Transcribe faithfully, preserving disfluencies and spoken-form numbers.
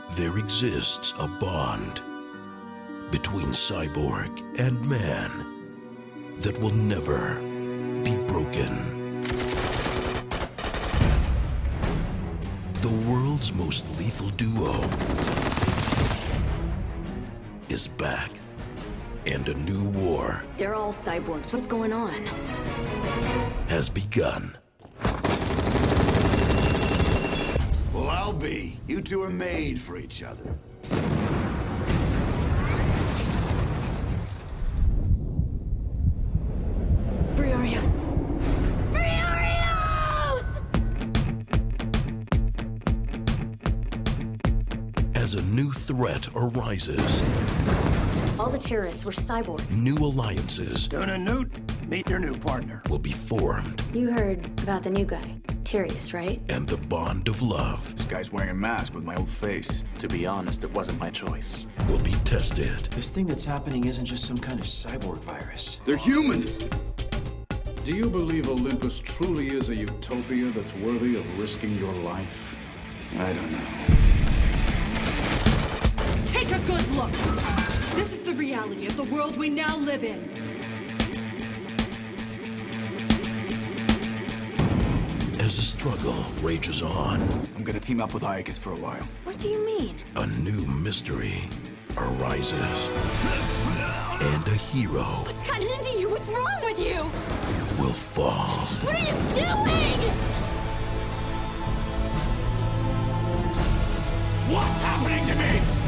There exists a bond between cyborg and man that will never be broken. The world's most lethal duo is back, and a new war They're all cyborgs. What's going on? has begun. Well, I'll be. You two are made for each other. Briarios! Briarios! As a new threat arises, All the terrorists were cyborgs. new alliances Donna Newt, meet your new partner. will be formed, You heard about the new guy, Terrius, right? and the bond of love This guy's wearing a mask with my old face. To be honest, it wasn't my choice. will be tested. This thing that's happening isn't just some kind of cyborg virus. They're humans! Do you believe Olympus truly is a utopia that's worthy of risking your life? I don't know. Take a good look. This is the reality of the world we now live in. As the struggle rages on, I'm gonna team up with Iacus for a while. What do you mean? a new mystery arises. And a hero What's gotten into you? What's wrong with you? will fall. What are you doing? What's happening to me?